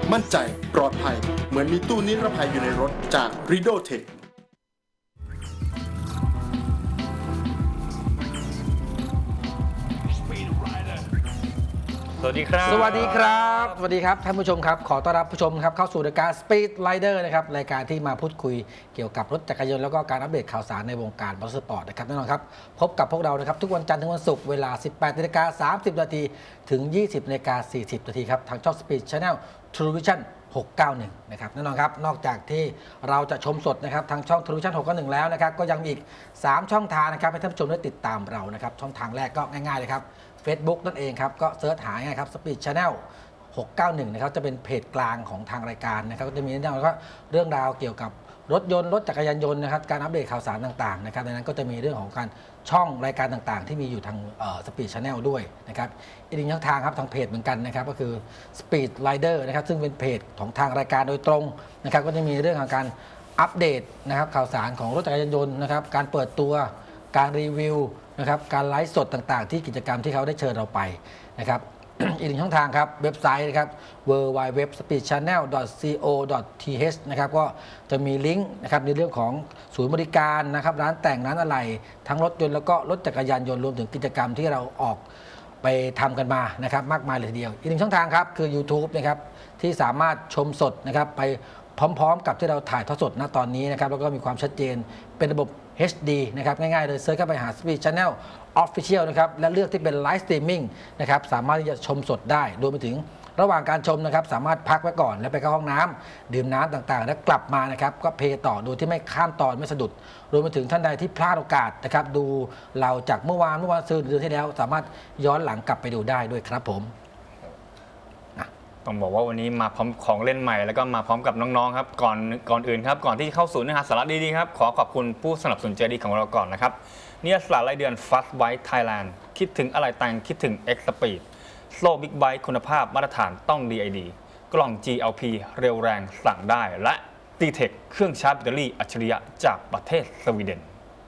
มั่นใจปลอดภัยเหมือนมีตู้นิรภัยอยู่ในรถจาก Rido Tech สวัสดีครับสวัสดีครับสวัสดีครับท่านผู้ชมครับขอต้อนรับผู้ชมครับเข้าสู่รายการ Speed Rider นะครับรายการที่มาพูดคุยเกี่ยวกับรถจักรยานแล้วก็การอัปเดตข่าวสารในวงการมอเตอร์สปอร์ตนะครับแน่นอนครับพบกับพวกเรานะครับทุกวันจันทร์ถึงวันศุกร์เวลา 18:30 นถึง 20:40 นครับทางช่อง Speed Channel True Vision 691 นะครับแน่นอนครับนอกจากที่เราจะชมสดนะครับทางช่อง True Vision 691 แล้วนะครับก็ยังมีอีก3ช่องทางนะครับให้ท่านผู้ชมได้ติดตามเรานะครับช่องทางแรกก็ง่ายๆเลยครับFacebook นั่นเองครับก็เซิร์ชหาง่ายครับ Speed Channel 691 นะครับจะเป็นเพจกลางของทางรายการนะครับก็จะมีเรื่องราวเกี่ยวกับรถยนต์รถจักรยานยนต์นะครับการอัปเดตข่าวสารต่างๆนะครับในนั้นก็จะมีเรื่องของการช่องรายการต่างๆที่มีอยู่ทางSpeed Channel ด้วยนะครับอีกหนึ่งช่องทางครับทางเพจเหมือนกันนะครับก็คือ Speed Rider นะครับซึ่งเป็นเพจของทางรายการโดยตรงนะครับก็จะมีเรื่องของการอัปเดตนะครับข่าวสารของรถจักรยานยนต์นะครับการเปิดตัวการรีวิวนะครับการไลฟ์สดต่างๆที่กิจกรรมที่เขาได้เชิญเราไปนะครับ อีกหนึ่งช่องทางครับเว็บไซต์นะครับ www.speedchannel.co.th นะครับก็จะมีลิงก์นะครับในเรื่องของศูนย์บริการนะครับร้านแต่งร้านอะไหล่ทั้งรถยนต์แล้วก็รถจักรยานยนต์รวมถึงกิจกรรมที่เราออกไปทำกันมานะครับมากมายเลยทีเดียวอีกหนึ่งช่องทางครับคือ YouTube นะครับที่สามารถชมสดนะครับไปพร้อมๆกับที่เราถ่ายทอดสดณตอนนี้นะครับแล้วก็มีความชัดเจนเป็นระบบ HD นะครับง่ายๆเลยเซิร์ชเข้าไปหา Speed Channel Official นะครับและเลือกที่เป็น Live Streaming นะครับสามารถที่จะชมสดได้รวมไปถึงระหว่างการชมนะครับสามารถพักไว้ก่อนแล้วไปเข้าห้องน้ำดื่มน้ำต่างๆแล้วกลับมานะครับก็เพลย์ต่อโดยที่ไม่ข้ามตอนไม่สะดุดรวมไปถึงท่านใดที่พลาดโอกาสนะครับดูเราจากเมื่อวานซื้อเดือนที่แล้วสามารถย้อนหลังกลับไปดูได้ด้วยครับผมต้องบอกว่าวันนี้มาพร้อมของเล่นใหม่แล้วก็มาพร้อมกับน้องๆครับก่อนอื่นครับก่อนที่เข้าสู่เนื้อหาสาระดีๆครับขอขอบคุณผู้สนับสนุนใจดีของเราก่อนนะครับนิตยสารรายเดือน Fast Bike Thailand คิดถึงอะไรแต่งคิดถึง X Speed โซ่บิ๊กไบค์คุณภาพมาตรฐานต้อง DID กล่อง GLP เร็วแรงสั่งได้และ D-Tech เครื่องชาร์จแบตเตอรี่อัจฉริยะจากประเทศสวีเดน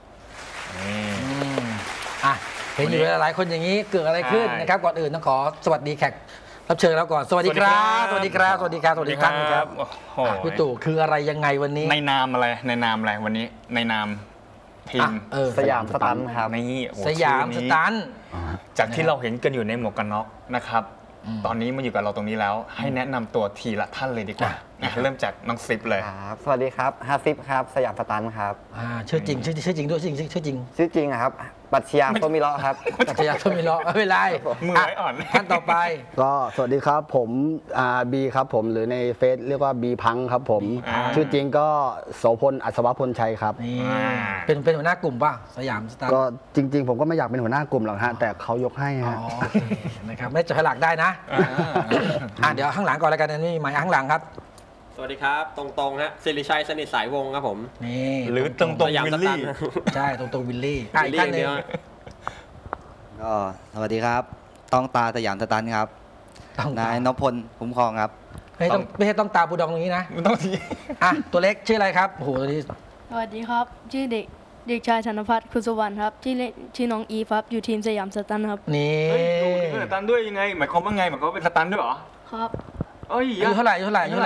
เห็นอยู่หลายคนอย่างนี้เกิดอะไรขึ้นนะครับก่อนอื่นต้องขอสวัสดีแขกรับเชิญแล้วก่อนสวัสดีครับสวัสดีครับสวัสดีครับสวัสดีครับพี่ตู่คืออะไรยังไงวันนี้ในนามอะไรวันนี้ในนามทีมสยามสตันครับนี่สยามสตันจากที่เราเห็นกันอยู่ในหมวกกันน็อกนะครับตอนนี้มาอยู่กับเราตรงนี้แล้วให้แนะนำตัวทีละท่านเลยดีกว่าเริ่มจากน้องซิปเลยครับสวัสดีครับฮาซิปครับสยามสตันครับชื่อจริงด้วยชื่อจริงครับปรัชญาโตมิเลาะครับปรัชญาโตมิเลาะไม่เป็นไรมือไว้อ่อนท่านต่อไปก็สวัสดีครับผมบีครับผมหรือในเฟซเรียกว่าบีพังครับผมชื่อจริงก็โสพลอัศวพลชัยครับนี่เป็นหัวหน้ากลุ่มป่ะสยามสตันก็จริงๆผมก็ไม่อยากเป็นหัวหน้ากลุ่มหรอกฮะแต่เขายกให้ฮะนะครับไม่จะให้หลักได้นะเดี๋ยวข้างหลังก่อนแล้วกันนี่หมายข้างหลังครับสวัสดีครับตรงๆฮะศิริชัยสนิทสายวงครับผมนี่หรือตรงวิลลี่ใช่ตรงวิลลี่อีกท่านนึงก็สวัสดีครับต้องตาสยามสตันครับนายนพพลคุ้มครองครับไม่ใช่ต้องตาปูดองตรงนี้นะต้องทีตัวเล็กชื่ออะไรครับโอ้โหตัวนี้สวัสดีครับชื่อเด็กชายธนภัทรคุณสุวรรณครับชื่อน้องอีครับอยู่ทีมสยามสตันครับนี่ดูสตันด้วยยังไงหมายความว่าไงหมายความว่าเป็นสตันด้วยเหรอครับอายุเท่าไหร่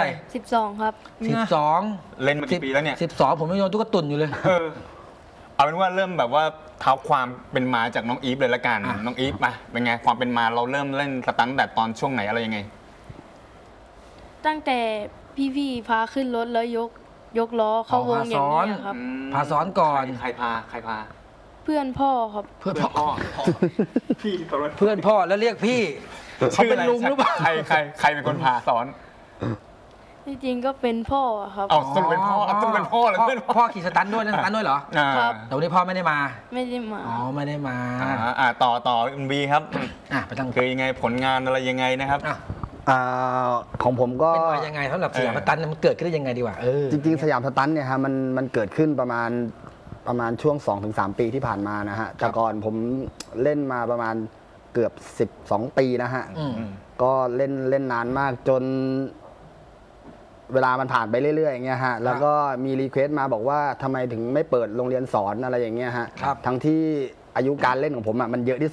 12ครับ 12 เล่นมากี่ปีแล้วเนี่ย 12ผมไม่โยนตุ๊กตุ่นอยู่เลยเอาเป็นว่าเริ่มแบบว่าเท้าความเป็นมาจากน้องอีฟเลยละกันน้องอีฟมาเป็นไงความเป็นมาเราเริ่มเล่นสตันแต่ตอนช่วงไหนอะไรยังไงตั้งแต่พี่พาขึ้นรถแล้วยกล้อเข้าวงอย่างนี้ครับพาซ้อนก่อนใครพาเพื่อนพ่อครับเพื่อนพ่อพี่เพื่อนพ่อแล้วเรียกพี่เขาเป็นลุงหรือเปล่าใครเป็นคนพาสอนจริงๆก็เป็นพ่อครับเอาต้องเป็นพ่อเลยเพื่อนพ่อขี่สตันด้วยนะสตันด้วยเหรอครับแต่วันนี้พ่อไม่ได้มาไม่ได้มาไม่ได้มาต่อคุณบีครับไปทางคือยังไงผลงานอะไรยังไงนะครับของผมก็เป็นมายังไงสำหรับสยามสตันมันเกิดขึ้นได้ยังไงดีกว่าจริงๆสยามสตันเนี่ยฮะมันเกิดขึ้นประมาณช่วง 2-3 ปีที่ผ่านมานะฮะแต่ก่อนผมเล่นมาประมาณเกือบ12 ปีนะฮะก็เล่นนานมากจนเวลามันผ่านไปเรื่อยๆอย่างเงี้ยฮะแล้วก็มีรีเควสต์มาบอกว่าทำไมถึงไม่เปิดโรงเรียนสอนอะไรอย่างเงี้ยฮะทั้งที่อายุการเล่นของผมมันเยอะที่สุด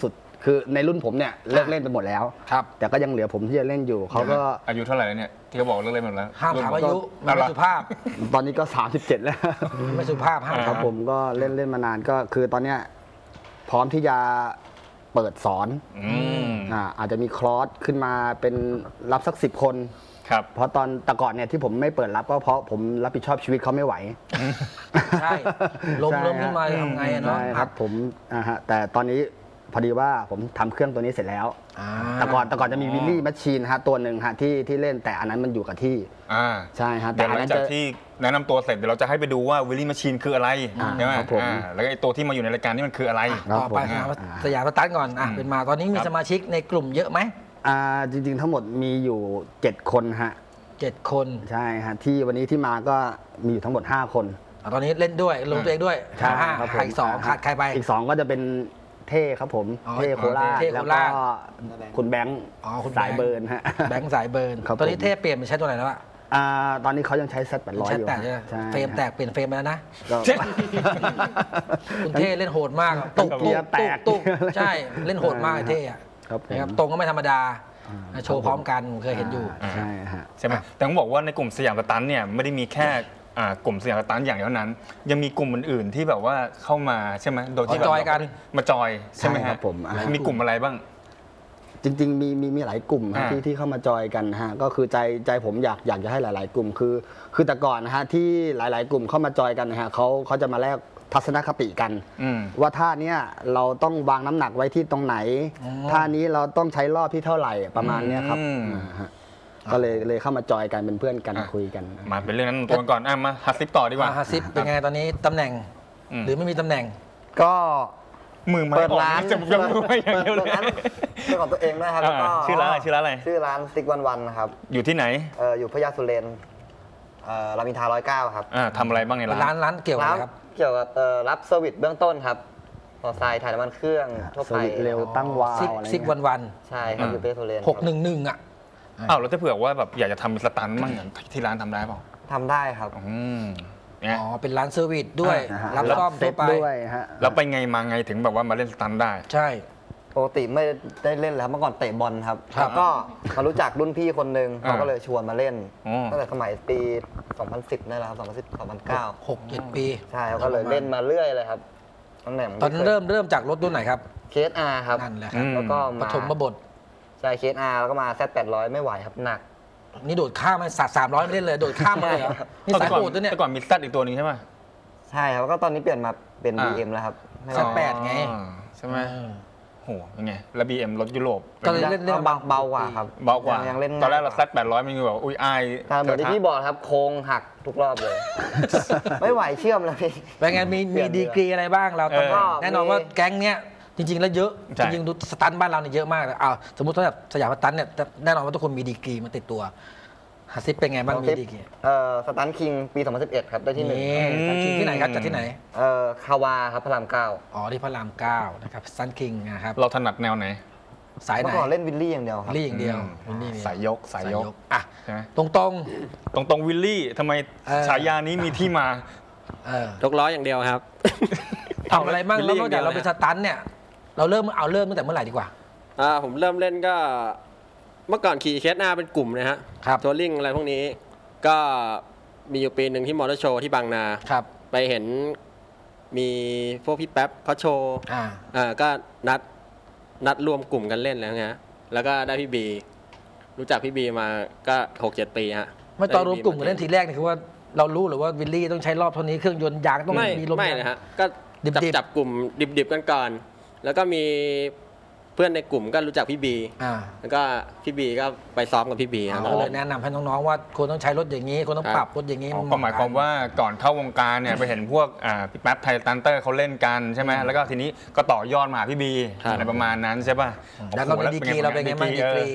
คือในรุ่นผมเนี่ยเลิกเล่นไปหมดแล้วครับแต่ก็ยังเหลือผมที่จะเล่นอยู่เขาก็อายุเท่าไหร่แล้วเนี่ยที่เขาบอกเลิกเล่นหมดแล้วห้ามถามอายุเอาไม่ละสุภาพตอนนี้ก็ 37 แล้วไม่สุภาพห้ามคถารับมผมก็เล่นมานานก็คือตอนเนี้ยพร้อมที่จะเปิดสอน อาจจะมีคลอสขึ้นมาเป็นรับสัก10 คนครับเพราะตอนแต่ก่อนเนี่ยที่ผมไม่เปิดรับก็เพราะผมรับผิดชอบชีวิตเขาไม่ไหวใช่ล้มใช่ขึ้นมาทำไงอะเนาะใช่ครับผมแต่ตอนนี้พอดีว่าผมทำเครื่องตัวนี้เสร็จแล้วอ่าแต่ก่อนจะมีวิลลี่แมชชีนฮะตัวหนึ่งฮะที่เล่นแต่อันนั้นมันอยู่กับที่ ใช่ฮะแต่เดี๋ยวหอันลันั้งนจากจะที่แนะนำตัวเสร็จเดี๋ยวเราจะให้ไปดูว่าวิลลี่แมชชีนคืออะไรใช่ไหมครับผมแล้วก็ไอ้ตัวที่มาอยู่ในรายการนี่มันคืออะไรครับต่อไปผมสยามสตาร์ทก่อนเป็นมาตอนนี้มีครับสมาชิกในกลุ่มเยอะไหมจริงๆทั้งหมดมีอยู่7 คนฮะ 7 คนใช่ฮะที่วันนี้ที่มาก็มีอยู่ทั้งหมด5 คนตอนนี้เล่นด้วยลงตัวเองด้วยใช่ห้าครับผมขาดอีกสองขาดใครไปอีก 2 ก็จะเป็นเท่ครับผมอ๋อเท่โคราชเท่โคแล้วราก็ชคุณแบงค์อ๋อคุณสายเบิร์นฮะแบงค์สายเบิร์นครับตอนนี้ผมเทพเปลี่ยนไปใช้ตัวไหนแล้วอะตอนนี้เขายังใช้เซต800 ใช้อยู่แตกใช่ไหมใช่เฟรมแตกเปลี่ยนเฟรมไปแล้วนะก็คุณเท่เล่นโหดมากตุกเกียร์แตกตุกใช่เล่นโหดมากไอ้เท่อะครับผมนะครับตรงก็ไม่ธรรมดาโชว์พร้อมกันผมเคยเห็นอยู่ใช่ฮะใช่ไหมแต่ต้องบอกว่าในกลุ่มสยามสตันเนี่ยไม่ได้มีแค่กลุ่มสยามสตันอย่างเดียวนั้น ยังมีกลุ่มอื่นๆที่แบบว่าเข้ามาใช่ไหมโดยที่มาจอยกันมาจอยใช่ไหมใช่ครัฮะบผมมีกลุ่มอะไรบ้างจริงๆมีหลายกลุ่มฮะที่เข้ามาจอยกันฮะก็คือใจผมอยากจะให้หลาย ๆ กลุ่มคือแต่ก่อนนะฮะที่หลาย ๆ กลุ่มเข้ามาจอยกันนะฮะเขาจะมาแลกทัศนคติกัน ว่าท่าเนี้ยเราต้องวางน้ำหนักไว้ที่ตรงไหนท่านี้เราต้องใช้รอบที่เท่าไหร่ประมาณเนี้ยครับฮะก็เลยเข้ามาจอยกันเป็นเพื่อนกันคุยกันมาเป็นเรื่องนั้นตัวกันก่อนมาฮัสซิปต่อดีกว่าฮาซิปเป็นไงตอนนี้ตำแหน่ง หรือไม่มีตำแหน่งก็มือไม้เปิดออกร้านจะยกมือไม้อย่างเดียวเลเปิดร้านยเป็นของตัวเองด้วยครับแล้วก็ชื่อร้านอะไรชื่อร้านอะไรชื่อร้านสติ๊กวันนะครับอยู่ที่ไหนอยู่พญาสุเรนรามอินทรา109 ครับทำอะไรบ้างในร้านร้านเกี่ยวกับอะไรครับเกี่ยวกับรับเซอร์วิสเบื้องต้นครับมอเตอร์ไซค์ถ่ายน้ำมันเครื่องทั่วสไปวิตช์เร็วตั้งวาล์วอะไรซิกเงี้ยวันใช่ครับอยู่พญาสุเรน 611อ่ะอ้าวแล้วถ้าเผื่อว่าแบบอยากจะทำเป็นสตันบ้างอย่างที่ร้านทำได้เปล่าทำได้ครับเนี่ยอ๋อเป็นร้านเซอร์วิสด้วยนะฮะรับซ่อมเซ็ทั่ตวไปด้วยฮะแล้วไปไงมาไงถึงแบบว่ามาเล่นสตันได้ใช่ปกติไม่ได้เล่นแล้วเมื่อก่อนเตะบอลครับครับแล้วก็มารู้จักรุ่นพี่คนหนึ่งอ่าเขาก็เลยชวนมาเล่นอ๋อตั้งแต่สมัยปี 2010นี่แหละครับ2010 2009 6-7 ปีใช่เขาก็เลยเล่นมาเรื่อยเลยครับตำแหน่งตอนนั้นเริ่มจากรถรุ่นไหนครับเคสอาร์ครับนั่นแหละครับแล้วก็ปมาฐมบทใช่เคสอาร์แล้วก็มาแซด800ไม่ไหวครับหนักนี่โดดข้ามมาสัตว์300ไม่เล่นเลยโดดข้ามมาเลยเหรอนี่สายโหดด้วยเนี่ยแต่ก่อนมีซัดอีกตัวหนึงใช่ไหมใช่ครับแล้วก็ตอนนี้เปลี่ยนมาเป็น BM แล้วครับไม่สัไหตวว์8ไงใช่ไหมโหยังไงแล้ว BM รถยุโรปก็เลยเล่นก็เบากว่าครับเบากว่ายังเล่นตอนแรกเราง่ยซัด800มันคือแบบอุ้ยอายแต่เหมือนที่พี่บอกครับโค้งหักทุกรอบเลย ไม่ไหวเชื่อมเลยพี่เป็นไงมีดีกรีอะไรบ้างเราตำแหน่งก็แน่นอนว่าแก๊งเนี้ยจริง ๆ แล้วเยอะใช่จริงๆดูสตันบ้านเราเนี่ยเยอะมากเลยอ้าวสมมติว่าแบบสยามสตันเนี่ยแน่นอนว่าทุกคนมีดีกรีมาติดตัวฮัสซิปเป็นไงบ้างมีดีกรีสตันคิงปี 2011 ครับ ได้ที่หนึ่งนี่ซันคิงที่ไหนครับจัดที่ไหนคาวาครับพระรามอ๋อที่พระราม9นะครับซันคิงนะครับเราถนัดแนวไหนสาย 9 ไหนเมื่อก่อนเล่นวิลลี่อย่างเดียวครับลี่อย่างเดียววิลลี่สายยกสายยกอ่ะใช่ไหมตรงตรงวิลลี่ทำไมเออฉายานี้มีที่มาๆเออยกล้ออย่างเดียวครับทำอะไรบ้างวิลแล้วลี่นอกจากเราอย่างเดียวเป็นสตันเนี่ยเราเริ่มตั้งแต่เมื่อไหร่ดีกว่าผมเริ่มเล่นก็เมื่อก่อนขี่เคสอาร์เป็นกลุ่มนะฮะครับทัวริ่งอะไรพวกนี้ ก็มีอยู่ปีหนึ่งที่มอเตอร์โชว์ที่บางนาครับไปเห็นมีพวกพี่แป๊บเขาโชว์ ก็นัดรวมกลุ่มกันเล่นแล้วไงแล้วก็ได้พี่บี รู้จักพี่บีมาก็ 6-7 ปีฮะไม่ตอนรวมกลุ่มกันเล่นทีแรกนี่คือว่าเรารู้หรือว่าวิลลี่ต้องใช้รอบเท่านี้เครื่องยนต์ยางต้องไม่มีลมไม่ยางนะฮะก็ดิบๆจับกลุ่มดิบๆกันก่อนแล้วก็มีเพื่อนในกลุ่มก็รู้จักพี่บี แล้วก็พี่บีก็ไปซ้อมกับพี่บีฮะก็เลยแนะนำให้น้องๆว่าควรต้องใช้รถอย่างนี้ควรต้องปรับรถอย่างนี้ก็หมายความว่าก่อนเข้าวงการเนี่ยไปเห็นพวกพี่แป๊บไทตันเตอร์เขาเล่นกันใช่ไหมแล้วก็ทีนี้ก็ต่อยอดมาพี่บีอะไรประมาณนั้นใช่ป่ะแล้วเราในดีกรีเราเป็นไงบ้างดีกรี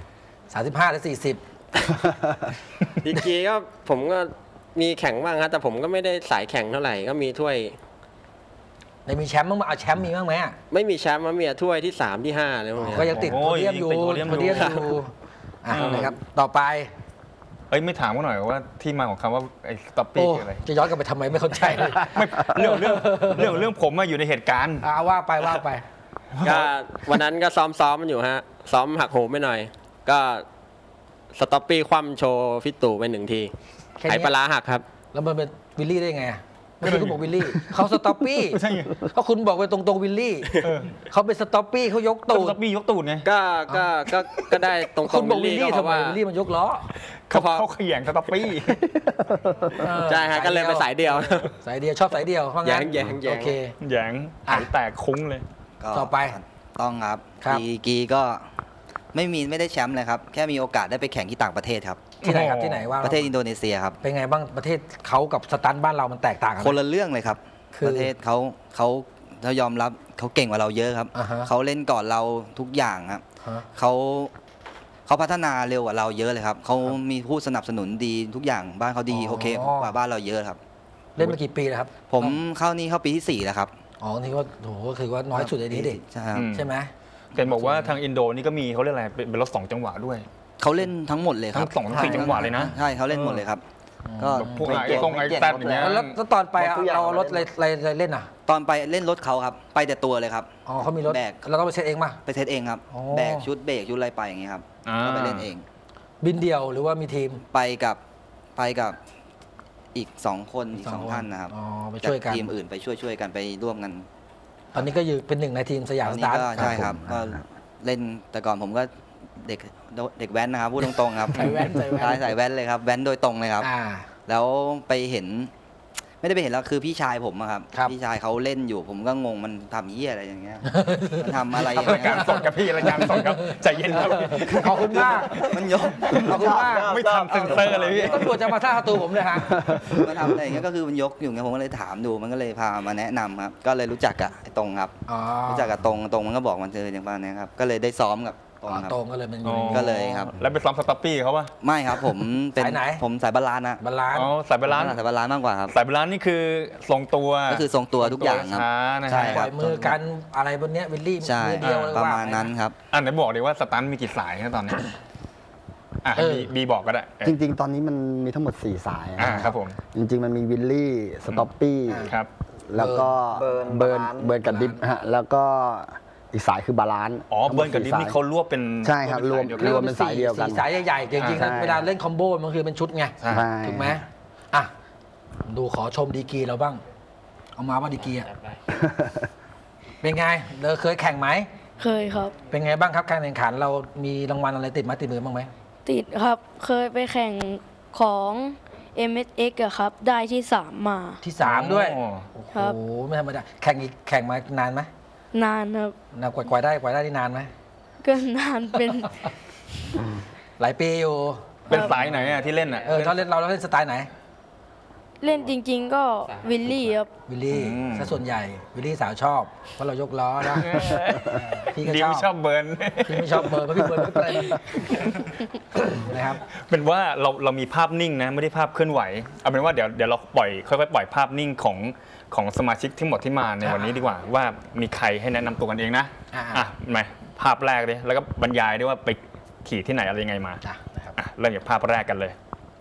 35หรือ40 ดีกรีก็ผมก็มีแข่งบ้างครับแต่ผมก็ไม่ได้สายแข่งเท่าไหร่ก็มีถ้วยในมีแชมป์บ้างไหมเอาแชมป์มีบ้างไหมไม่มีแชมป์มันมีถ้วยที่ 3 ที่ 5อะไรพวกเนี้ยก็ยังติดโพเดียมอยู่ติดโพเดียมอยู่นะครับต่อไปไม่ถามกันหน่อยว่าที่มาของคำว่าไอ้สต็อปปี้โอ้คืออะไรจะย้อนกลับไปทำไมไม่เข้าใจเลยไม่เรื่องผมมาอยู่ในเหตุการณ์ว่าไปก็วันนั้นก็ซ้อมมันอยู่ฮะ ซ้อมหักโหมไปหน่อย ก็สต็อปปี้คว่ำโชว์พี่ตู่ไป1 ทีแค่ไหนี้ปลาร้าหักครับแล้วมันเป็นวิลลี่ได้ไงอะไม่ใช่คุณบอกวิลลี่เขาสต็อปปี้ไม่ใช่ไงเพราะคุณบอกไปตรงๆวิลลี่เขาเป็นสต็อปปี้เขายกตูดสปียกตูดไงก็ได้ตรงคุณบอกวิวิลลลี่ลี่ก็เพทำราะไมว่าวิลลี่มันยกล้อเขาขยันสต็อปปี้ใช่ฮะก็เลยไปสายเดียวสายเดียวชอบสายเดียวเพราะงั้นแย้งโอเคแหยงหายแตกคุ้งเลยก็ต่อไปต้องครับครับดีกรีก็ไม่ได้แชมป์เลยครับ แค่มีโอกาสได้ไปแข่งที่ต่างประเทศครับที่ไหนครับที่ไหนว่าประเทศอินโดนีเซียครับเป็นไงบ้างประเทศเขากับสตันบ้านเรามันแตกต่างกันไหมคนละเรื่องเลยครับคือประเทศเขายอมรับเขาเก่งกว่าเราเยอะครับอ่าฮะเขาเล่นก่อนเราทุกอย่างครับฮะเขาพัฒนาเร็วกว่าเราเยอะเลยครับเขามีผู้สนับสนุนดีทุกอย่างบ้านเขาดีอ๋อโอเคกว่าบ้านเราเยอะครับเล่นมากี่ปีแล้วครับผมเข้าปีที่4แล้วครับอ๋อนี่ก็โหก็คือว่าน้อยสุดในนี้เด็กใช่ครับอืมใช่ไหมเห็นบอกว่าทางอินโดนี่ก็มีเขาเรียกอะไรเป็นรถ2 จังหวะด้วยเขาเล่นทั้งหมดเลยคทั้รับง2 ทั้ง 4 จังหวะเลยนะใช่เขาเล่นหมดเลยครับ ก็พวกไอ้ตรงไอ้แซดอย่างเงี้ยแล้วตอนไปอะเรารถอะไรเล่นอ่ะตอนไปเล่นรถเขาครับ ไปแต่ตัวเลยครับอ๋อเขามีรถแบกเราต้องไปเซ็ตเองป่ะไปเทสเองครับอ๋อแบกชุดเบรกชุดอะไรไปอย่างงี้ครับอ่าก็ไปเล่นเองบินเดียวหรือว่ามีทีมไปกับอีก2 คนอีก 2 ท่านนะครับอ๋อไปช่วยกันจากทีมอื่นไปช่วยกันไปร่วมกันตอนนี้ก็อยู่เป็นหนึ่งในทีมสยามตอนสนี้ตาร์ก็ใช่ครับก็เล่นแต่ก่อนผมก็เด็กแว้นนะครับพูดตรงๆครับใส่แว่นใส่แว้นเลยครับแว้นโดยตรงเลยครับอ่าแล้วไปเห็น ไม่ได้ไปเห็นแล้วคือพี่ชายผมอะครับครับพี่ชายเขาเล่นอยู่ ผมก็งงมันทำเหี้ยอะไรอย่างเงี้ย มันทำอะไรอย่างรายเงี้การยสดกับพี่รายการสดครับใจเย็นครับขอบคุณมากมันยกขอบคุณมากไม่ทำเซ็นเซอร์เลยพี่ตำรวจจะมาท่าประตูผมเลยฮะมันทำอะไรอย่างเงี้ยก็คือมันยกอยู่ไงผมก็เลยถามดูมันก็เลยพามาแนะนำครับ ก็เลยรู้จักกับไอ้ตรงครับอ๋อรู้จักกับตรงมันก็บอกมันอย่างประมาณเนี้ยครับก็เลยได้ซ้อมกับตรงครับตรงก็เลยมันอยู่ก็เลยครับแล้วไปซ้อมสต็อปปี้เขาป่ะไม่ครับผมเป็นสายไหนผมสายบาลานซ์นะบาลานซ์อ๋อสายบาลานซ์สายบาลานซ์มากกว่าครับสายบาลานซ์นี่คือทรงตัวก็คือทรงตัวทุกอย่างครับช้านะใช่ฮะปล่อยมือกันอะไรบนเนี้ยวิลลี่ใช่มือเดียวเลยประว่ามาณนั้นครับอ่ะไหนบอกดิว่าสตันมีกี่สายนะตอนนี้อ่ะให้บีบอกก็ได้จริงๆ ตอนนี้มันมีทั้งหมด 4 สายอ่าครับผมจริง ๆ มันมีวิลลี่สต็อปปี้ครับแล้วก็เบิร์นเบิร์นบาลานซ์เบิร์นกับดิฟฮะแล้วก็อีกสายคือบาลานซ์อ๋อเบิร์นกับดิฟนี่เขารวบเป็นใช่ครับรวมเดียวเรีกัยกนว่าเป็นรวมเป็นสายเดียวกันสี่สายใหญ่ๆจริงๆใช่เวลาเล่นคอมโบมันคือเป็นชุดไงใช่ใช่ถูกไหมอ่ะดูขอชมดีกรีเราบ้าง เอามาว่าดีกรีอ่ะเป็นไงเราเคยแข่งไหมเคยครับเป็นไงบ้างครับการแข่งขันเรามีรางวัลอะไรติดมาติดมือบ้างไหมติดครับ เคยไปแข่งของ MSX อะครับ ได้ที่ 3 มาที่3ด้วยอ๋อโอ้ครับโหไม่ธรรมดาแข่งมานานไหมนานครับนานกว่าได้นี่นานไหมก็นานเป็นหลายปีอยู่เป็นสายไหนอ่ะที่เล่นอ่ะถ้าเล่นเราเล่นสไตล์ไหนเล่นจริง ๆ ก็วิลลี่ครับวิลลี่ซะส่วนใหญ่วิลลี่สาวชอบเพราะเรายกล้อนะพี่ก็ดีชไม่ชออบบเบิร์นพี่ไม่ชอบเบิร์นเพราะพี่เบิร์นไม่เป็นนะครับเป็นว่าเรามีภาพนิ่งนะไม่ได้ภาพเคลื่อนไหวเอาเป็นว่าเดี๋ยวเราค่อยๆปล่อยภาพนิ่งของสมาชิกทั้งหมดที่มาในวันนี้ดีกว่า ว่ามีใครให้แนะนำตัวกันเองนะอ่ะมาภาพแรกเลยแล้วก็บรรยายด้วยว่าไปขี่ที่ไหนอะไรยังไงมานะครับเริ่มจากภาพแรกกันเลย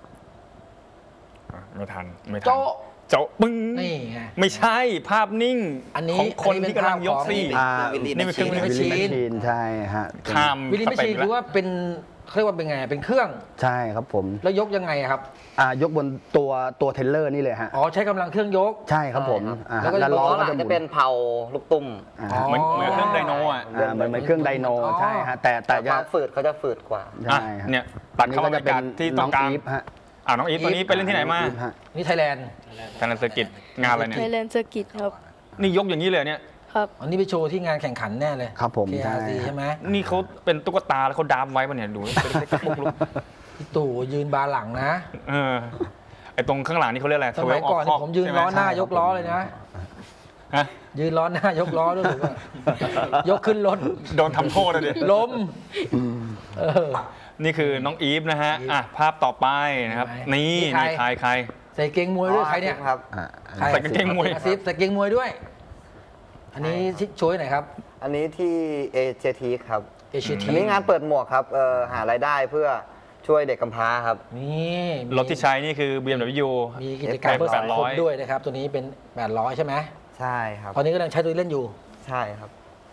ไม่ทันโจ๊ะโจ๊ะปึ้งนี่ไงไม่ใใช่ภาพนิ่งอันนี้ของคนที่กำลังยกอันนี้ซี่เป็นภาพของนี่มันคือ Willy วิลลี่แมชชีนใช่ฮะข้ามวิลลี่ไม่สเต็ชีปหรือว่าเป็นเขาเรียกว่าเป็นไงเป็นเครื่องใช่ครับผมแล้วยกยังไงอะครับยกบนตัวเทรลเลอร์นี่เลยฮะอ๋อใช้กำลังเครื่องยกใช่ครับผมแล้วก็แล้วล้อล้อหก็ลังจะหจะมุนเป็นเผาลูกตุ้มอ่าเหมือนเครื่องไดโนอ่ะเหมือนเครื่องไดโนใช่ฮะแต่แต่จะความฝืดเขาจะฝืดกว่าใช่ฮะเนี่ยตัดเข้าบรรยากาศที่ตรงกลางน้อีฟฮะน้องอีฟตัวนี้ไปเล่นที่ไหนมาอีฟฮะนี่ไทยแลนด์ธนาเซอร์กิจงานอะไรเนี่ยไทยแลนด์เซอร์กิตครับนี่ยกอย่างนี้เลยเนี่ยครับอันนี้ไปโชว์ที่งานแข่งขันแน่เลยครับผม KRC ใช่ใช่ไหมนี่เขาเป็นตุ๊กตาแล้วเขาดามไว้ป่ะเนี่ยดูเป็นเล็กๆลุกพี่ตู่ยืนบาร์หลังนะๆไอ้ตรงข้างหลังนี่เขาเรียกอะไรสมัยก่อนนี่ผมยืนล้อหน้ายกล้อเลยนะฮะยืนล้อหน้ายกล้อด้วยหรือว่ายกขึ้นรถโดนทำโทษเลยดิล้มเออนี่คือน้องอีฟนะฮะภาพต่อไปนะครับเห็นไหมนี่นี่นี่ใครใครใส่เกงมวยด้วยใครเนี่ยครับใครใส่กางเกงมวยอาซิฟใส่เกงมวยด้วย อันนี้โชว์ที่ไหนครับอันนี้ที่เอเจทีครับเอเชียทีอันนี้งานเปิดหมวกครับหารายได้เพื่อช่วยเด็กกำพร้าครับนี่มีรถที่ใช้นี่คือ BMW มีกิจกรรมเพื่อสังคม 800 ด้วยนะครับ ตัวนี้เป็น800ใช่ไหมใช่ครับตอนนี้ก็ยังใช้ตัวนี้เล่นอยู่ใช่ครับ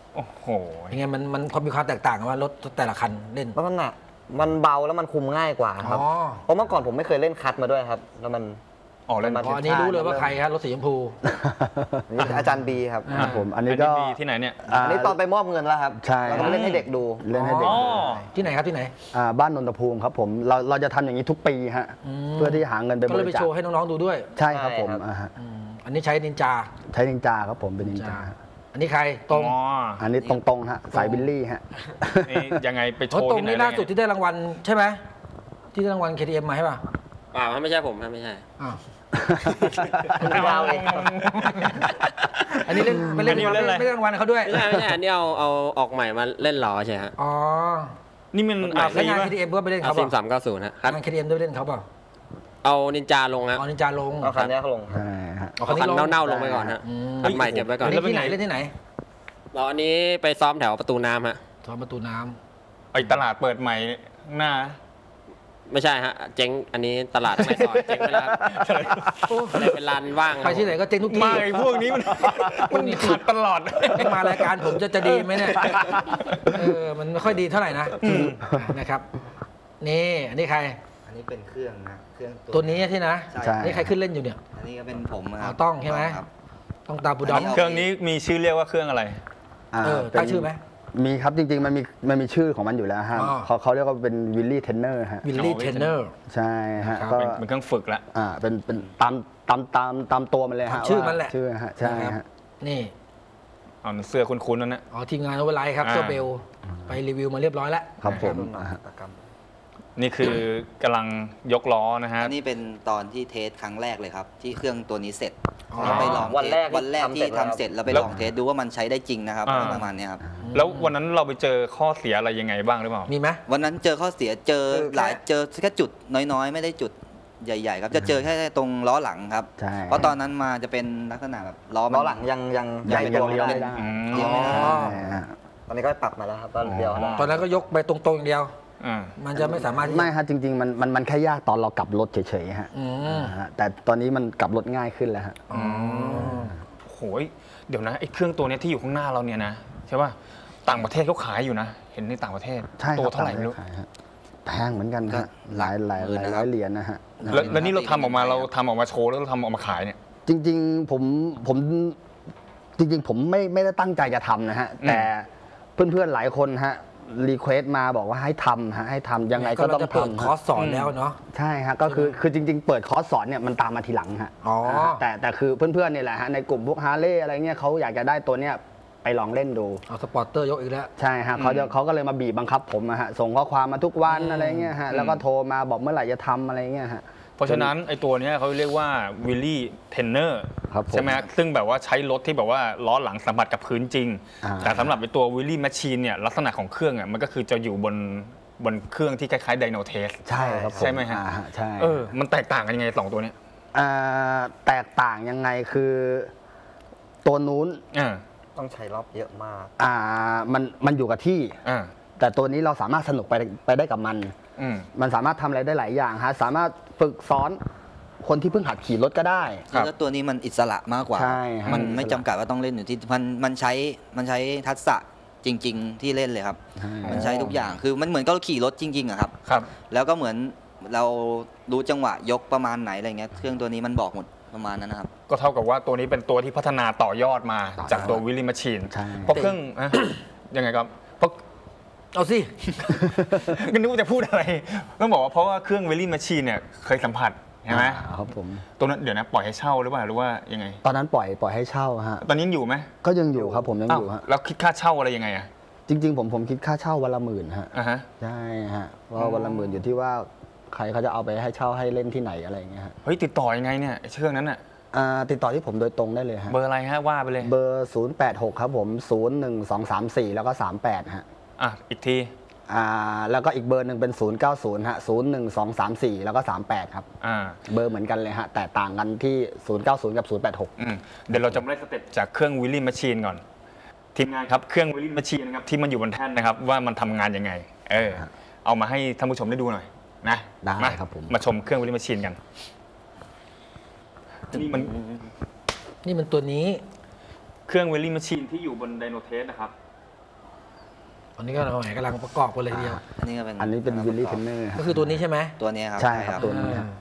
โอ้โหยังไงมันความมีความแตกต่างกันว่ารถแต่ละคันเล่นเพราะมันเบาแล้วมันคุมง่ายกว่าครับอ๋อเพราะเมื่อก่อนผมไม่เคยเล่นคัทมาด้วยครับ แล้วมันอ๋อเล่นมันอ๋ออันนี้รู้เลยว่าใครครับรถสีชมพูนี่อาจารย์บีครับครับผมอันนี้อันก็นี้มีที่ไหนเนี่ยอันนี้ตอนไปมอบเงินแล้วครับใช่แล้วก็มาเล่นให้เด็กดูเล่นให้เด็กอ๋อที่ไหนครับที่ไหนบ้านนนทภูมิครับผมเราจะทำอย่างนี้ทุกปีฮะอืมเพื่อที่หาเงินไปบก็เลยไปริจาโชคว์ให้น้องๆดูด้วยใช่ครับผมใช่ครับอ่าฮะอันนี้ใช้นินจาใช้นินจาครับผมเป็นนินจาอันนี้ใครตรงอ๋ออันนี้ตรงๆฮะสายบิลลี่ฮะนี่ยังไงไปโชโอ้ว์ตรงที่ไหนนี้ล่าสุดที่ได้รางวัลใช่ไหมที่ได้รางวัล KTM มาใช่ป่ะเปล่าไม่ใช่ผมครับไม่ใช่อ้าวยาวเลยอันนี้เล่นไม่เล่นรางวัลไม่ได้รางวัลเขาด้วยไม่ใช่อันนี้เอาออกใหม่มาเล่นล้อใช่ฮะอ๋อนี่มันอ่ะแล้วงานป่ะ KTM ก็ไปเล่นอาเขาซิเปมล่า 390ฮะครับงาน KTM ด้วยไปเล่นเขาเปล่าเอานินจาลงฮะอ๋อนินจาลงเอาคันนี้เขาลงใช่ฮะอ๋อเอาคันลงเน่าๆลงไปก่อนฮะอืมคันใหม่เก็บไว้ก่อนเล่นที่ไหนเล่นที่ไหนเราอันนี้ไปซ้อมแถวประตูน้ำฮะซ้อมประตูน้ำไอ้ตลาดเปิดใหม่ข้างหน้าไม่ใช่ฮะ เจ๊งอันนี้ตลาดไม่ซอยเจ๊งไปแล้วครับเลยเป็นลานว่างไปที่ไหนก็เจ๊งทุกที่มาไอ้พวกนี้มันขัดตลอดไม่มารายการผมจะดีไหมเนี่ยมันไม่ค่อยดีเท่าไหร่นะนะครับ นี่อันนี้ใครอันนี้เป็นเครื่องนะเครื่องตัวนี้ที่นะใช่นี่ใครขึ้นเล่นอยู่เนี่ยอันนี้ก็เป็นผมอ๋คอรับต้องใช่ไหมครับต้องตามปูดองอันนี้เครื่องนี้มีชื่อเรียกว่าเครื่องอะไรตั้งชื่อไหมมีครับจริงๆมันมีชื่อของมันอยู่แล้วฮะอ๋อเขาเรียกว่าเป็นวิลลี่เทนเนอร์ฮะวิลลี่อ๋อเทนเนอร์ใช่ฮะครับก็เป็นเครื่องฝึกละเป็นตามตัวมันเลยฮะชื่อมันแหละชื่อฮะใช่นะครับฮะนี่เอาเสื้อคุ้นๆนั่นนะอ๋อทีมงานโอเวอร์ไลท์ครับอ่าเจ้าเบลไปรีวิวมาเรียบร้อยแล้วครับผมรุ่นอ่าฮะตกรรมนี่คือกำลังยกล้อนะฮะอันนี้เป็นตอนที่เทสครั้งแรกเลยครับ ที่เครื่องตัวนี้เสร็จอ๋อเราไปลองวันแรกวันแรกที่ทำเสร็จเราไปแล้วลองเทสดูว่ามันใช้ได้จริงนะครับอ่าประมาณเนี้ยครับแล้ววันนั้นเราไปเจอข้อเสียอะไรยังไงบ้างหรือเปล่ามีไหมวันนั้นเจอข้อเสียเจอแค่จุดน้อยๆ ไม่ได้จุดใหญ่ๆครับจะเจอแค่ตรงล้อหลังครับใช่เพราะตอนนั้นมาจะเป็นลักษณะแบบล้อมันล้อหลังยังยังตัวเลี้ยวไม่ไม่ได้ได้อืมเลี้ยวไม่ได้ใช่ฮะตอนนี้ก็ปรับมาแล้วครับก็เดียวได้ตอนนั้นก็ยกไปตรงๆอย่างเดียวอ่ามันจะไม่สามารถที่ไม่ฮะจริงๆมันแค่ยากตอนเรากลับรถเฉยๆฮะอืมฮะแต่ตอนนี้มันกลับรถง่ายขึ้นแล้วฮะอ๋อโหยเดี๋ยวนะไอ้เครื่องตัวเนี้ยที่อยู่ข้างหน้าเราเนี่ยนะใช่ป่ะต่างประเทศเขาขายอยู่นะ เห็นในต่างประเทศใช่คตัรัวบเท่าไหร่ไม่รู้ขายฮะแพงเหมือนกันก็ฮะหลายหลักหมื่นนะครับร้อยเหรียญนะฮะแล้วนี่เราทำออกมาเราทำออกมาโชว์แล้วเราทำออกมาขายเนี่ยจริงๆผมจริงๆ ผมไม่ได้ตั้งใจจะทำนะฮะอืมแต่เพื่อนๆหลายคนฮะรีเควสมาบอกว่าให้ทำฮะให้ทำยังไงก็เราต้องจะเปิดทำคอร์สสอนแล้วเนาะใช่ฮะก็คือจริง ๆ เปิดคอร์สสอนเนี่ยมันตามมาทีหลังฮะอ๋อแต่คือเพื่อนๆเนี่ยแหละฮะในกลุ่มพวกฮาร์เลย์อะไรเงี้ยเขาอยากจะได้ตัวเนี้ยไปลองเล่นดูเอาสปอร์ตเตอร์ยกอีกแล้วใช่ฮะเขาก็เลยมาบีบบังคับผมอะฮะส่งข้อความมาทุกวันอะไรเงี้ยฮะแล้วก็โทรมาบอกเมื่อไหร่จะทำอะไรเงี้ยฮะเพราะฉะนั้นไอ้ตัวเนี้ยเขาเรียกว่าวิลลี่เทนเนอร์ครับผมใช่ไหมฮะซึ่งแบบว่าใช้รถที่แบบว่าล้อหลังสัมผัสกับพื้นจริงอ่าแต่สำหรับไอ้ตัววิลลี่แมชชีนเนี่ยลักษณะของเครื่องอ่ะมันก็คือจะอยู่บนเครื่องที่คล้ายๆไดโนเทสใช่ครับผมใช่ไหมฮะใช่มันแตกต่างกันยังไงสองตัวเนี้ยแตกต่างยังไงคือตัวนู้นอ่าต้องใช้รอบเยอะมากมันอยู่กับที่อ่าแต่ตัวนี้เราสามารถสนุกไปได้กับมันอืมมันสามารถทำอะไรได้หลายอย่างฮะสามารถฝึกซ้อนคนที่เพิ่งหัดขี่รถก็ได้ครับแล้วตัวนี้มันอิสระมากกว่าใช่ฮะมันไม่อิสระจำกัดว่าต้องเล่นอยู่ที่มันใช้ทักษะจริง ๆ ที่เล่นเลยครับใช่มันใช้ทุกอย่างคือมันเหมือนกับเราขี่รถจริงๆอะครับครับแล้วก็เหมือนเรารู้จังหวะยกประมาณไหนอะไรเงี้ยเครื่องตัวนี้มันบอกหมดประมาณนั้นนะครับก็เท่ากับว่าตัวนี้เป็นตัวที่พัฒนาต่อยอดมาจากตัววิลลี่แมชชีนใช่เพราะเครื่อง ยังไงครับเพราะเอาสิก็นึกว่าจะพูดอะไรต้องบอกว่าเพราะว่าเครื่องวิลลี่แมชชีนเนี่ยเคยสัมผัสใช่ไหมครับผมตัวนั้นเดี๋ยวนะปล่อยให้เช่าหรือเปล่าหรือว่ายังไงตอนนั้นปล่อยให้เช่าฮะตอนนี้ยังอยู่ไหมก็ยังอยู่ครับผมยังอยู่ฮะแล้วคิดค่าเช่าอะไรยังไงอ่ะจริง ๆ ผมคิดค่าเช่าวันละ10,000ฮะอ่าฮะใช่ฮะว่าวันละ10,000อยู่ที่ว่าใครเขาจะเอาไปให้เช่าให้เล่นที่ไหนอะไรอย่างเงี้ยฮะเฮ้ยติดต่อยังไงเนี่ยไอ้เครื่องนั้นอ่ะติดต่อที่ผมโดยตรงได้เลยฮะเบอร์อะไรฮะว่าไปเลยเบอร์ 086 ครับผม 01234 แล้วก็ 38 ฮะอ่ะอีกทีแล้วก็อีกเบอร์หนึ่งเป็น 090 ฮะ 01234 แล้วก็ 38 ครับอ่าเบอร์เหมือนกันเลยฮะ แต่ต่างกันที่ 090 กับ 086 เดี๋ยวเราจะไล่สเต็ปจากเครื่องวิลลี่แมชชีนก่อนทีมงานครับเครื่องวิลลี่แมชชีนนะครับที่มันอยู่บนแท่นนะครับว่ามันทำงานยังไงเอามาให้ท่านผู้ชมได้ดูหน่อยนะได้มาครับผมมาชมเครื่องวิลลี่แมชชีนกันนี่มันนี่มันตัวนี้เครื่องวิลลี่แมชชีนที่อยู่บนไดโนเทสนะครับอันนี้ก็กำลังประกอบกันเลยทีเดียวอันนี้ก็เป็นอันนี้เป็นวิลลี่เทนเนอร์ก็คือตัวนี้ใช่ไหมตัวนี้ครับใช่ครับตัวนี้ครับ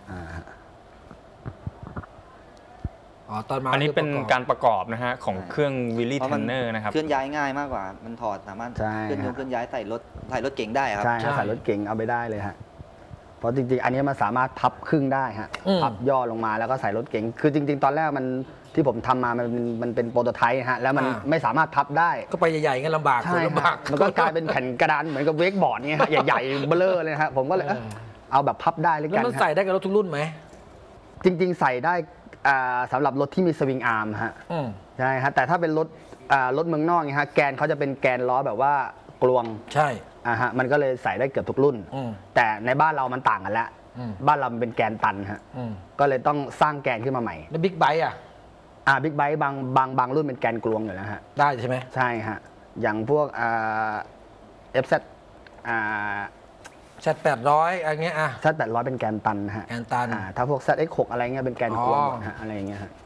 อ๋อตอนมาอันนี้เป็นคือการประกอบนะฮะของเครื่องวิลลี่เพราะเทมันนเนอร์นะครับเคลื่อนย้ายง่ายมากกว่า มันถอดสามารถใช่เคลื่อนเคลื่อนย้ายใส่รถเก๋งได้ครับใช่ครับใส่รถเก๋งเอาไปได้เลยฮะเพราะจริงๆ อันนี้มันสามารถพับครึ่งได้ฮะพับย่อลงมาแล้วก็ใส่รถเก๋งคือจริงๆ ตอนแรกมันที่ผมทำมามันเป็นโปรโตไทป์ฮะแล้วมันไม่สามารถพับได้ก็ไปใหญ่ๆงั้นลำบากใช่ลำบากมันก็กลายเป็นแผ่นกระดานเหมือนกับเวกบอร์ดเนี่ยฮะใหญ่ๆเบ้อเลยฮะผมก็เลยเอาแบบพับได้เลยแล้วกันมันฮะใส่ได้กับรถทุกรุ่นไหมจริงๆ ใส่ได้สำหรับรถที่มีสวิงอาร์มฮะอืมใช่ฮะแต่ถ้าเป็นรถเมืองนอกเนี่ยฮะแกนเขาจะเป็นแกนล้อแบบว่ากลวงใช่ฮะมันก็เลยใส่ได้เกือบทุกรุ่นอืมแต่ในบ้านเรามันต่างกันแล้วอืมบ้านเรามันเป็นแกนตันฮะอืมก็เลยต้องสร้างแกนขึ้นมาใหม่แล้วบิ๊กไบค์อ่ะบิ๊กไบค์บางรุ่นเป็นแกนกลวงอยู่แล้วฮะได้ใช่ไหมใช่ฮะอย่างพวกFZ Z800อะไรเงี้ยอ่ะ Z800 เป็นแกนตันฮะแกนตันถ้าพวก ZX6 อะไรเงี้ยเป็นแกนกลวงอ๋อหมดฮะอะไรเงี้ยฮะ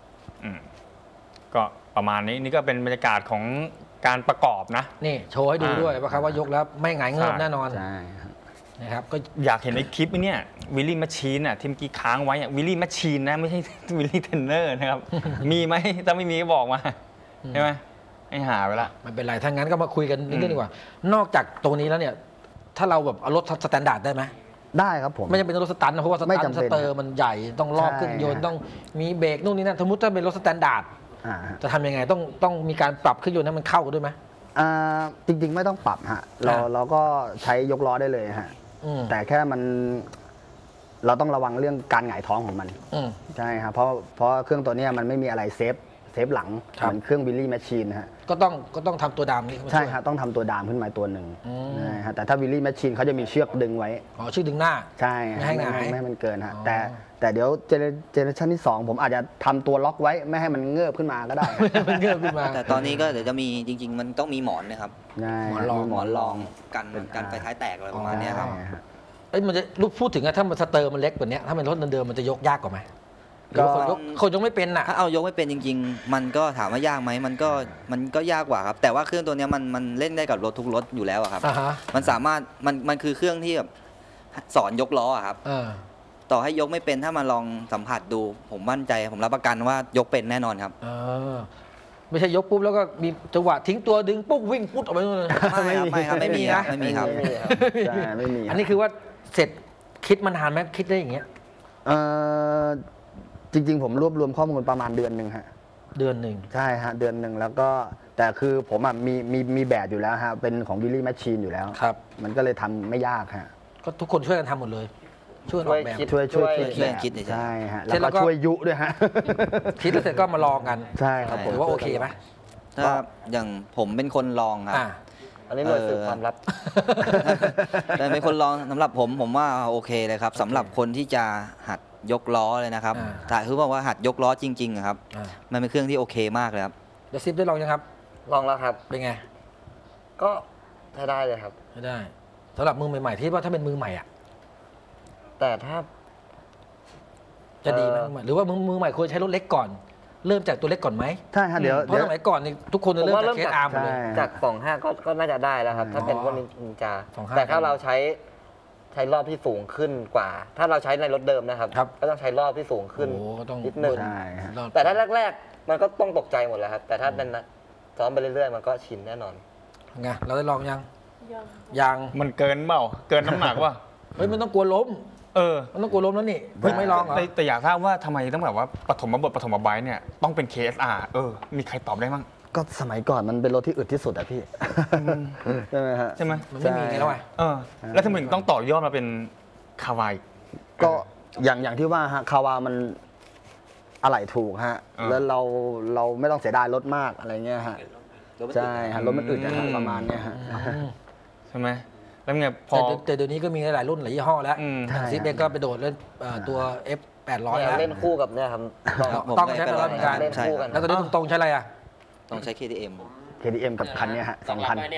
ก็ประมาณนี้นี่ก็เป็นบรรยากาศของการประกอบนะนี่โชว์ให้ดูด้วยว่าครับว่ายกแล้วไม่หงายเงิบใช่แน่นอนใช่ฮะนะครับก็อยากเห็นในคลิปเนี่ยวิลลี่แมชชีนอ่ะที่เมื่อกี้ค้างไว้วิลลี่แมชชีนนะไม่ใช่ วิลลี่เทนเนอร์นะครับ มีไหมถ้าไม่มีก็บอกมาใช่ไหมให้หาไปละไม่เป็นไรถ้างั้นก็มาคุยกันนิดนึงดีกว่า นอกจากตรงนี้แล้วเนี่ย ถ้าเราแบบเอารถสแตนดาร์ดได้ไหมได้ครับผมไม่จำเป็นต้องรถสตันนะเพราะว่าสไม่ตันจำสเป็นเตอร์มันใหญ่ต้องรอบเครื่องยนต์ใช่ต้องมีเบรกนู่นนี่นั่นสมมติถ้าเป็นรถสแตนดาร์ดฮะจะทำยังไงต้องมีการปรับเครื่องยนต์ให้มันเข้ากันด้วยไหมจริงๆไม่ต้องปรับฮะอ่าเราก็ใช้ยกล้อได้เลยฮะอืมแต่แค่เราต้องระวังเรื่องการหงายท้องของมันอืมใช่ครับเพราะเครื่องตัวเนี้ยมันไม่มีอะไรเซฟหลังครับเหมือนเครื่องวิลลี่แมชชีนฮะก็ต้องทำตัวดำนี่มาใช่วยครับต้องทำตัวดามขึ้นมาตัวหนึ่งอืมใช่ฮะแต่ถ้าวิลลี่แมชชีนเขาจะมีเชือกดึงไว้อ๋อชื่อดึงหน้าใช่ไม่ให้หงายไม่ให้มันเกินฮะอ๋อแต่เดี๋ยวเจเนอเรชันที่ 2 ผมอาจจะทำตัวล็อกไว้ไม่ให้มันเงือบขึ้นมาก็ได้มันเกิดขึ้นมาแต่ตอนนี้ก็เดี๋ยวจะมีจริง ๆ มันต้องมีหมอนนะครับใช่หมอนรองหมอนรองกันไฟท้ายแตกอะไรประมาณเนี้ยครับใช่ฮะเอ้ยมันจะรูปพูดถึงอะถ้ามันสเตอร์มันเล็กกว่านี้ถ้ามันรถเดิมๆมันจะยกยากกว่าไหมหรือว่าคนยกไม่เป็นน่ะถ้าเอายกไม่เป็นจริง ๆ มันก็ถามว่ายากไหมมันก็ยากกว่าครับ แต่ว่าเครื่องตัวเนี้ยมันเล่นได้กับรถทุกรถอยู่แล้วอะครับอ่าฮะมันสามารถมันคือเครื่องที่แบบสอนยกล้ออะครับเออต่อให้ยกไม่เป็นถ้ามาลองสัมผัสดู ผมมั่นใจผมรับประกันว่ายกเป็นแน่นอนครับเออไม่ใช่ยกปุ๊บแล้วก็มีจังหวะทิ้งตัวดึงปุ๊บวิ่งปุ๊บออกไปนู่นเลยไม่ครับไม่มีครับไม่มีครับไม่มีครับใช่ไม่มีอันนี้คือว่าเสร็จคิดมานานไหมคิดได้อย่างเงี้ยจริงๆ ผมรวบรวมข้อมูลประมาณเดือนหนึ่งฮะเดือนหนึ่งใช่ฮะเดือนหนึ่งแล้วก็แต่คือผมอ่ะมีแบบอยู่แล้วฮะเป็นของวิลลี่แมชชีนอยู่แล้วครับมันก็เลยทำไม่ยากฮะก็ทุกคนช่วยกันทำหมดเลย ช่วยกันออกแบบช่วยช่วยแบบคิดเฉยๆใช่ฮะเสร็แล้จวแล้วก็ก็ช่วยยุด้วยฮะคิดแล้วเสร็จก็มาลองกันใช่ครับผมถือว่าโอเคไหมถ้าอย่างผมเป็นคนลองครับอ่าอันนี้หน่วยสืบความลับแต่เป็นคนลองสำหรับผมว่าโอเคเลยครับสำหรับคนที่จะหัดยกล้อเลยนะครับอ่าแต่คือบอกว่าหัดยกล้อจริงๆอะครับอ่ามันเป็นเครื่องที่โอเคมากเลยครับเดี๋ยวซิปได้ลองยังครับลองแล้วครับเป็นไงก็ใช้ได้เลยครับไม่ได้สำหรับมือใหม่ๆที่ว่าถ้าเป็นมือใหม่อ่ะแต่ถ้าจะดีไหมมือใหม่หรือว่ามือใหม่ควรใช้รถเล็กก่อน เริ่มจากตัวเล็กก่อนไหมใช่ฮะเดี๋ยวเพราะสมัยก่อนนี่ทุกคนจะเริ่มจากเคสอาร์มหมดเลยใช่จาก25ก็น่าจะได้แล้วครับ ถ้าเป็นพวกนินจา 25 แต่ถ้าเราใช้รอบที่สูงขึ้นกว่า ถ้าเราใช้ในรถเดิมนะครับครับก็ต้องใช้รอบที่สูงขึ้นโอ้ก็ต้องนิดนึงใช่ฮะแต่ถ้าแรกๆ มันก็ต้องตกใจหมดแล้วครับ แต่ถ้าเป็นซ้อมไปเรื่อยๆ มันก็ชินแน่นอนไงเราได้ลองยังยังยังมันเกินเปล่าเกินน้ำหนักป่ะเฮ้ยมันต้องกลัวล้ม มันต้องกลัวล้มแล้วนี่เพิ่งไม่ลองเหรอแต่อยากทราบว่าทำไมต้องแบบว่าปฐมบทปฐมไบค์เนี่ยต้องเป็น KSR มีใครตอบได้มั้งก็สมัยก่อนมันเป็นรถที่อึดที่สุดอะพี่ ใช่ไหมฮะใช่ไหมมันไม่มีไงแล้วไงแล้วทำไมถึงต้องต่อยอดมาเป็นคาวายก็อย่างที่ว่าฮะคาวามันอะไหล่ถูกฮะ แล้วเราไม่ต้องเสียดายรถมากอะไรเงี้ยฮะใช่ฮะรถมันอึดนะฮะประมาณเนี้ยฮะใช่ไหมแล้วไงพอแต่เดี๋ยวนี้ก็มีหลายรุ่นหลายยี่ห้อแล้วใช่ซิปเองก็ไปโดดเล่นตัว F800 เนี่ยแล้วเล่นคู่กับเนี่ยครับต้องใช้อะไรเหมือนกันเล่นคู่กันแล้วตอนนี้ตรงๆใช้อะไรอ่ะต้องใช้ KTM KTM กับคันเนี้ยฮะสองคันเนี่ยแหละครับ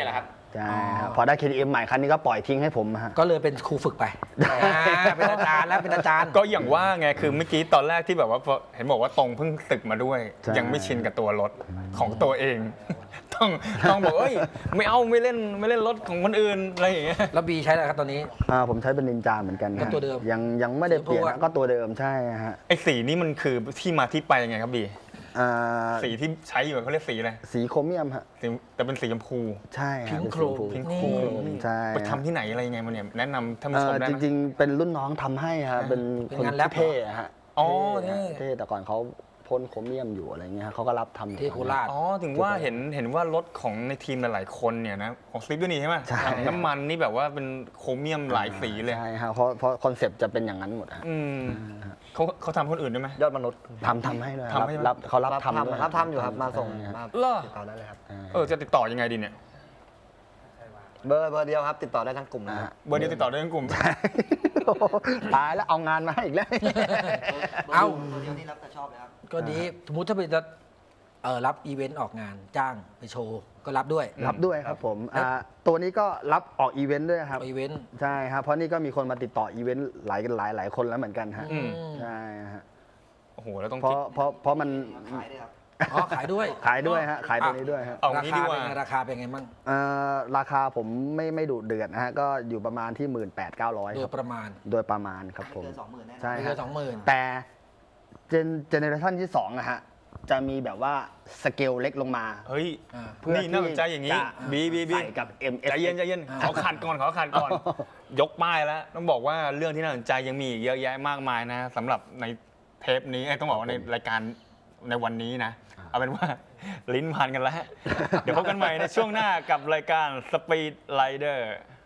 ใช่ครับพอได้ KTM ใหม่คันนี้ก็ปล่อยทิ้งให้ผมฮะก็เลยเป็นครูฝึกไปเป็นอาจารย์แล้วเป็นอาจารย์ก็อย่างว่าไงคือเมื่อกี้ตอนแรกที่แบบว่าเห็นบอกว่าตรงเพิ่งศึกมาด้วยใช่ยังไม่ชินกับตัวรถของตัวเอง ต้องบอกเอ้ยไม่เอาไม่เล่นรถของคนอื่นอะไรอย่างเงี้ยแล้วบีใช้อะไรครับตอนนี้ผมใช้เป็นนินจาเหมือนกันก็ฮะตัวเดิมยังไม่ได้เปลี่ยนสีชมพูนะอะก็ตัวเดิมใช่ฮะไอ้สีนี้มันคือที่มาที่ไปยังไงครับบีอ่าสีที่ใช้อยู่เขาเรียกสีอะไรสีโครเมียมฮะสีแต่เป็นสีชมพูใช่ฮะ Pink เป็นสีชม Chrome พิงนี่คูใช่ไปทำที่ไหนอะไรยังไงมาเนี่ยแนะนำท่านผู้ชมได้จไหมริงๆ เป็นรุ่นน้องทำให้ฮะเป็นเป็นคนงานแรปที่เท่อะฮะอ๋อเท่ฮะเท่แต่ก่อนเขาพ่นโครเมียมอยู่อะไรเงี้ยฮะเขาก็รับทำอยู่ที่โคราชอ๋อถึงว่าเห็นว่ารถของในทีมหลายๆคนเนี่ยนะของสลิปด้วยนี่ใช่ไหมใช่ถังน้ำมันนี่แบบว่าเป็นโครเมียมหลายสีเลยใช่ฮะเพราะคอนเซปต์จะเป็นอย่างนั้นหมดฮะเขาทำคนอื่นด้วยไหมยอดมนุษย์ทำให้ด้วยทำให้รับเขารับทำด้วยรับทำอยู่ครับมาส่งใช่ฮะมาเหรอติดต่อได้เลยครับจะติดต่อยังไงดีเนี่ยเบอร์เดียวครับติดต่อได้ทั้งกลุ่มนะอ่าฮะเบอร์เดียวติดต่อได้ทั้งกลุ่มตายแล้วเอางานมาให้อีกแล้วเอ้าเดียวนี่รับแต่ชอบเลยครับก็ดีสมมติถ้าไปจะรับอีเวนต์ออกงานจ้างไปโชว์ก็รับด้วยรับด้วยครับผมตัวนี้ก็รับออกอีเวนต์ด้วยครับอีเวนต์ใช่ครับเพราะนี่ก็มีคนมาติดต่ออีเวนต์หลายคนแล้วเหมือนกันฮะอืมใช่ฮะโอ้โหแล้วต้องเพราะคิดเพราะมันขายด้วยครับอ๋อขายด้วยขายด้วยฮะขายตัวนี้ด้วยฮะเอารางี้คาดีกเป็ว่านไงราคาเป็นไงมั่งราคาผมไม่ดุเดือดนะฮะก็อยู่ประมาณที่ 18,900 โดคยรับประมาณโดยประมาณครับผมไม่เกิน20,000แน่นอนใช่ไม่ฮะเกิน20,000 แต่เจเนอเรชันที่2นะฮะจะมีแบบว่าสเกลเล็กลงมาเฮ้ยอ่าเพื่อนี่น่าสนใจอย่างนี้จะบีใส่กับ MS ใจเย็นขอขัดก่อน ยกป้ายแล้วต้องบอกว่าเรื่องที่น่าสนใจยังมีอีกเยอะแยะมากมายนะสำหรับในเทปนี้ต้องบอกว่าในรายการในวันนี้นะเอาเป็นว่า ลิ้นพันกันแล้ว เดี๋ยวพบกันใหม่ในช่วงหน้ากับรายการ Speed Rider